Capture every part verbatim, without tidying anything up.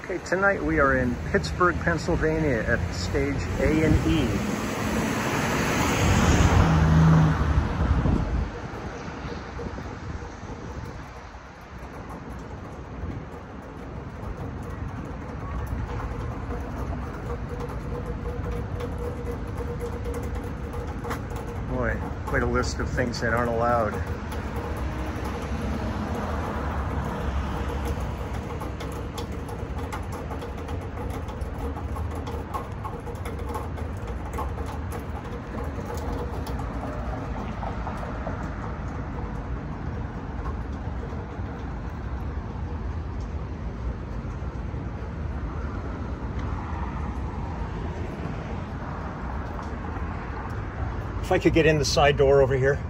Okay, tonight we are in Pittsburgh, Pennsylvania at stage A and E. Boy, quite a list of things that aren't allowed. If I could get in the side door over here.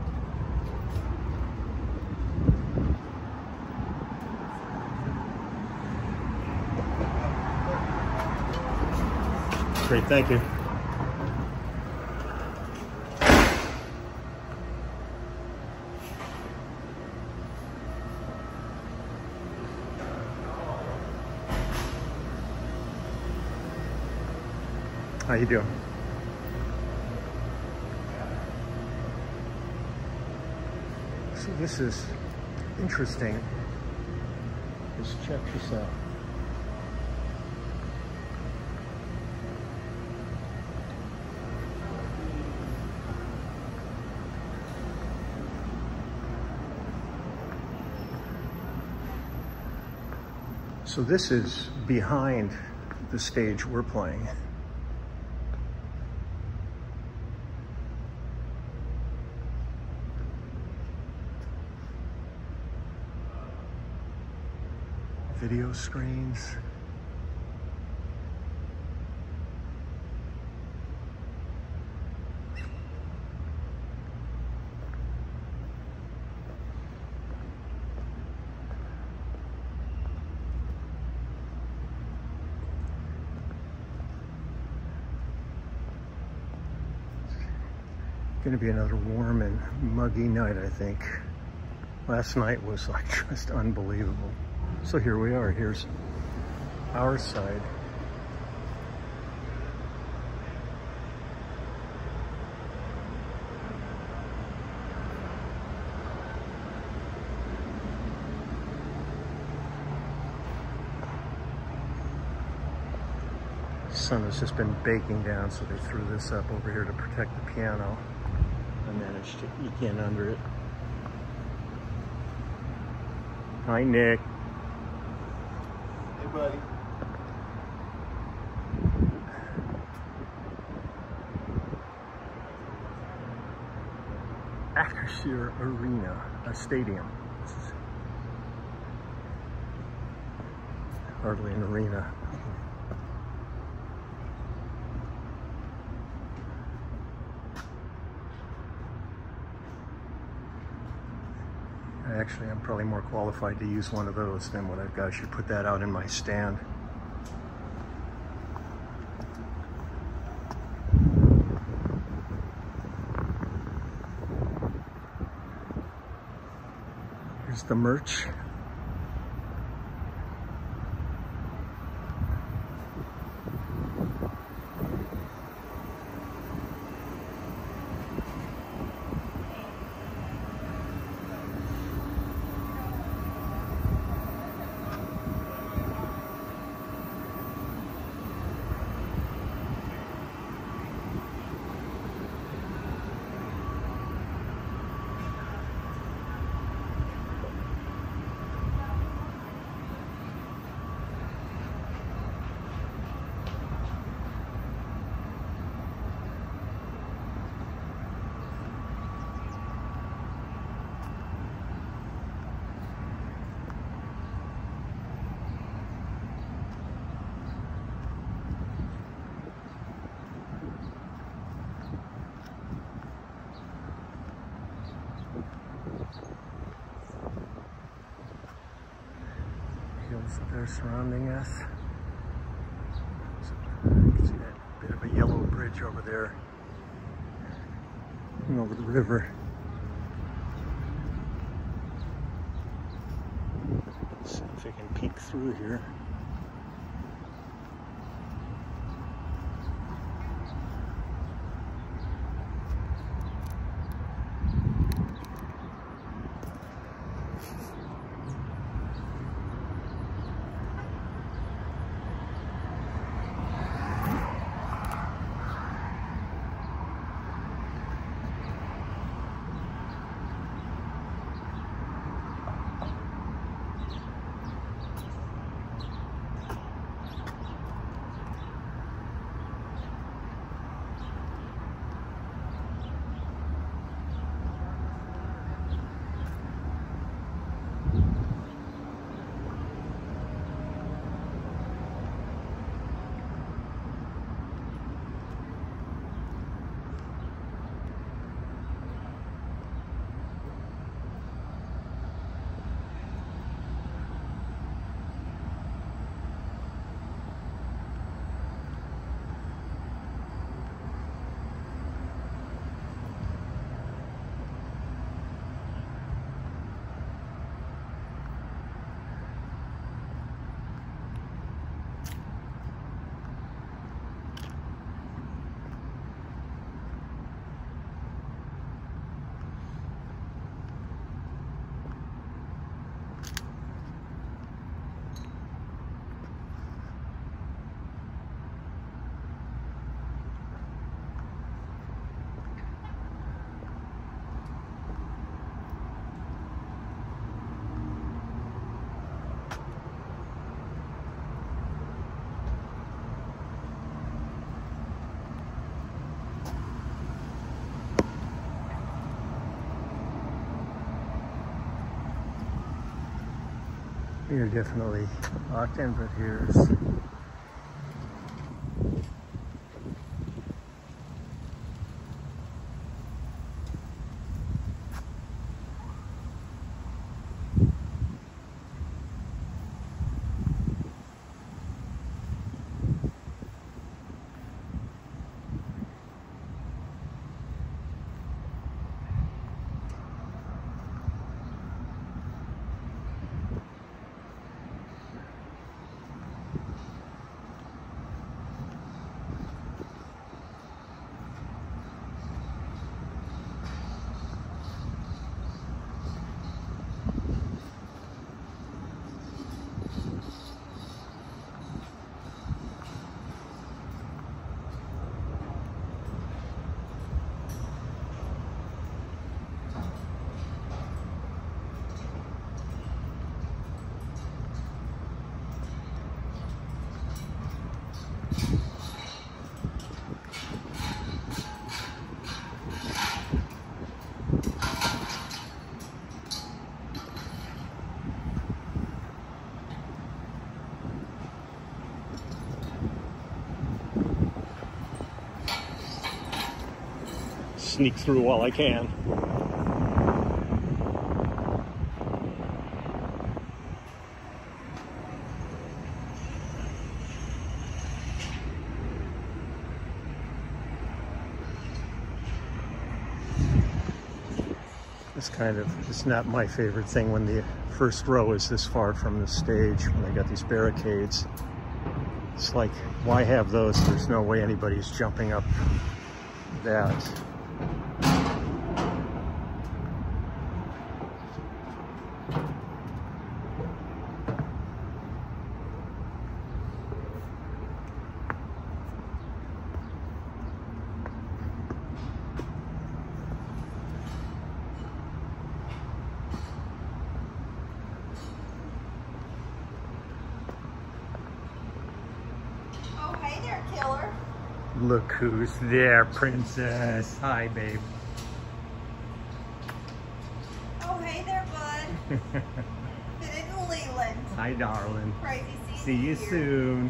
Great, thank you. How you doing? So this is interesting. Just check this out. So this is behind the stage we're playing. Video screens. Gonna be another warm and muggy night, I think. Last night was like just unbelievable. So here we are, here's our side. The sun has just been baking down, so they threw this up over here to protect the piano. I managed to eke in under it. Hi, Nick. Hey, buddy. Acrisure Arena, a stadium. This is hardly an arena. Actually, I'm probably more qualified to use one of those than what I've got. I should put that out in my stand. Here's the merch. Hills that are surrounding us. So you can see that bit of a yellow bridge over there and over the river. Let's see if I can peek through here. You're definitely locked in, but here's sneak through while I can. It's kind of, it's not my favorite thing when the first row is this far from the stage, when they got these barricades. It's like, why have those? There's no way anybody's jumping up that. Look who's there, princess. Hi, babe. Oh, hey there, bud. Fit in Leland. Hi, darling. Crazy seeing See you here. soon.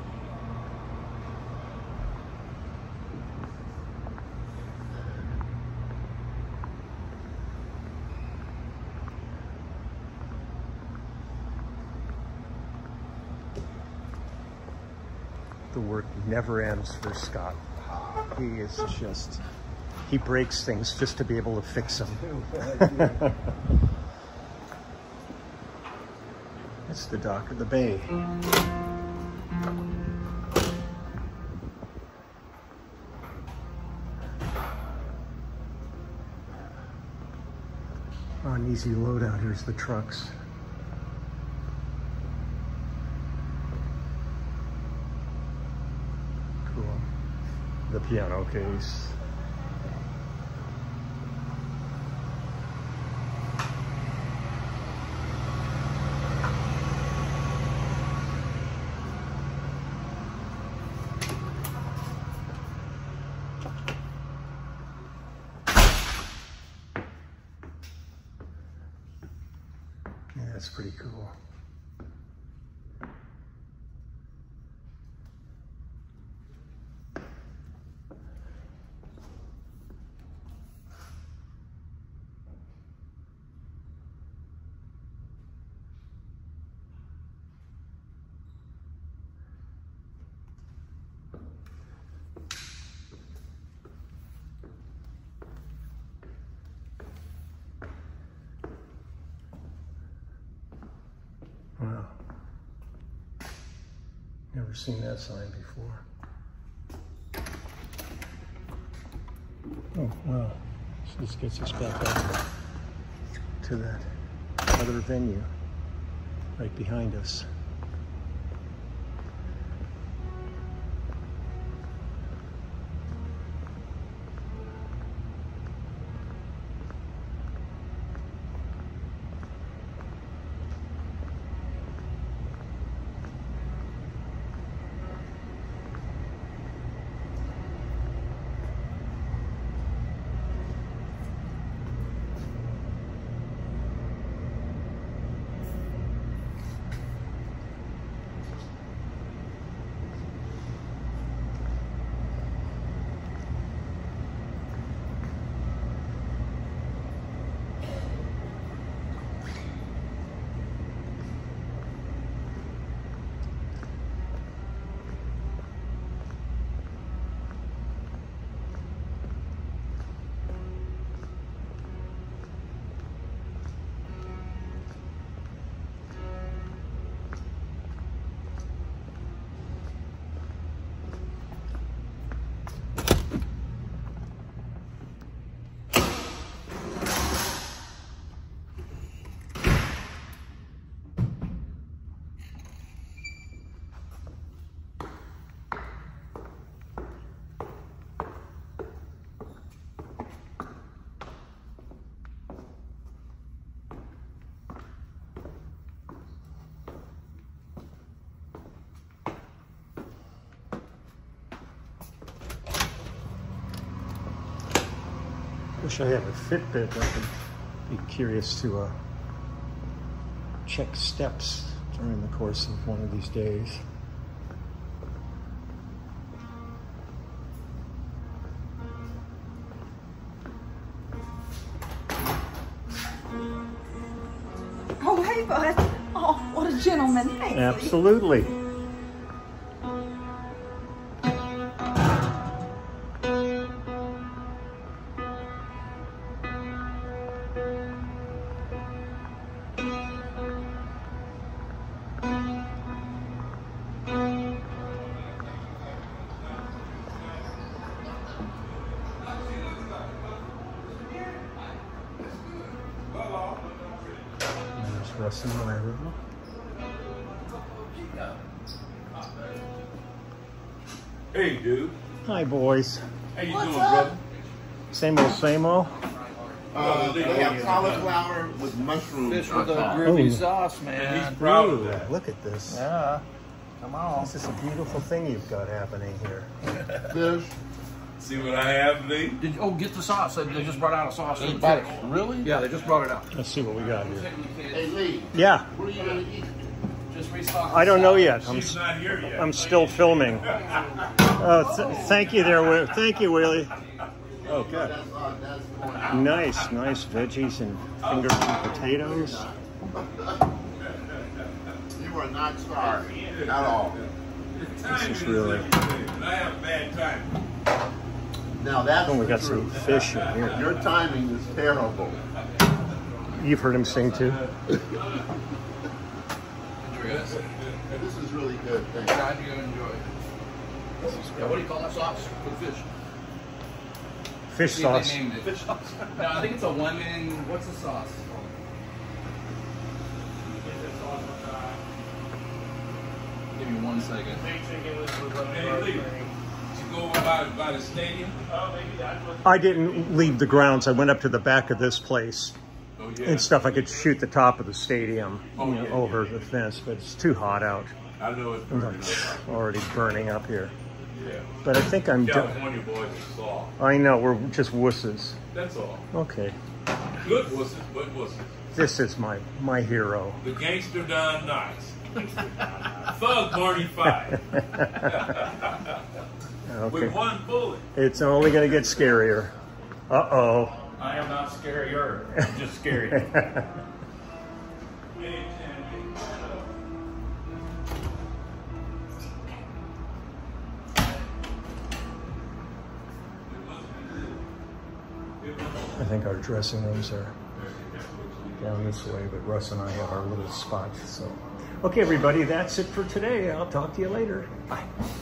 The work never ends for Scott. He is just, he breaks things just to be able to fix them. It's the dock of the bay. Oh, an easy load out. Here's the trucks. The piano case. Yeah, that's pretty cool. Wow. Never seen that sign before. Oh, wow. So this gets us back up to that other venue right behind us. Wish I had a Fitbit. I could be curious to uh, check steps during the course of one of these days. Oh, hey, bud. Oh, what a gentleman. Thanks, Absolutely. There's Russ and Myra. Hey, dude. Hi, boys. How you What's doing, up? brother? Same old, same old. Uh, they have cauliflower with mushrooms Fish on with a top. groovy Ooh. sauce, And man. he's proud of Ooh, that. look at this. Yeah. Come on. This is a beautiful thing you've got happening here. Fish. See what I have, Lee? Did you, oh, get the sauce. They they just brought out a sauce. They brought it. Really? Yeah, they just brought it out. Let's see what we got here. Hey, Lee, Yeah, what are you going to eat? Just restock. I don't know yet. I'm She's not here yet. I'm still filming. Uh, th thank you there, Wi- thank you, Willie. Oh, good. That's, uh, that's going out. Nice, nice veggies and finger food potatoes. You are not starved at all. This is really. I have bad time. Now that's Oh, we the got some truth. fish in here. Your timing is terrible. You've heard him sing too. This is really good. Thank you. Glad you enjoy. Yeah, what do you call that sauce for the fish? Fish See, sauce. They named it. Fish sauce. No, I think it's a lemon. What's the sauce? Give me one second. Hey, Lee, did you go by, by the stadium? I didn't leave the grounds. I went up to the back of this place Oh, yeah. and stuff. I could shoot the top of the stadium, Oh, you know, yeah, over yeah, the fence, but it's too hot out. I know it's I'm burning like, up. already burning up here. Yeah. But I think I'm done. California boys are soft. I know, we're just wusses. That's all. Okay. Good wusses, but wusses. This is my my hero. The gangster done nice. Thug Marty Five. Okay. With one bullet. It's only going to get scarier. Uh-oh. I am not scarier, I'm just scary. I think our dressing rooms are down this way, but Russ and I have our little spot. So, okay, everybody, that's it for today. I'll talk to you later. Bye.